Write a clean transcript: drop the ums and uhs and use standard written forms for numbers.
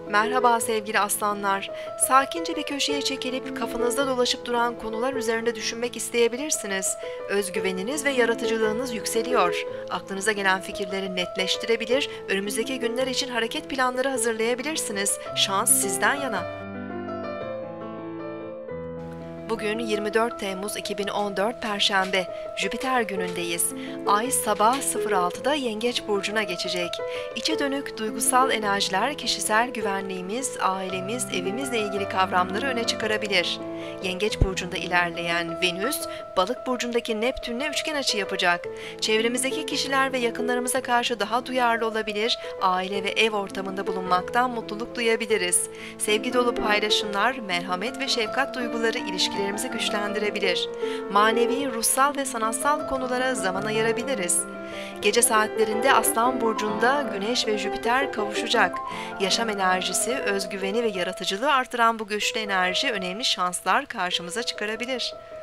Merhaba sevgili aslanlar. Sakince bir köşeye çekilip kafanızda dolaşıp duran konular üzerinde düşünmek isteyebilirsiniz. Özgüveniniz ve yaratıcılığınız yükseliyor. Aklınıza gelen fikirleri netleştirebilir, önümüzdeki günler için hareket planları hazırlayabilirsiniz. Şans sizden yana. Bugün 24 Temmuz 2014 Perşembe, Jüpiter günündeyiz. Ay sabah 06'da Yengeç burcuna geçecek. İçe dönük duygusal enerjiler kişisel güvenliğimiz, ailemiz, evimizle ilgili kavramları öne çıkarabilir. Yengeç burcunda ilerleyen Venüs, Balık burcundaki Neptünle üçgen açı yapacak. Çevremizdeki kişiler ve yakınlarımıza karşı daha duyarlı olabilir, aile ve ev ortamında bulunmaktan mutluluk duyabiliriz. Sevgi dolu paylaşımlar, merhamet ve şefkat duyguları ilişkilerimizi güçlendirebilir. Manevi, ruhsal ve sanatsal konulara zaman ayırabiliriz. Gece saatlerinde Aslan burcunda Güneş ve Jüpiter kavuşacak. Yaşam enerjisi, özgüveni ve yaratıcılığı artıran bu güçlü enerji önemli şanslar karşımıza çıkarabilir.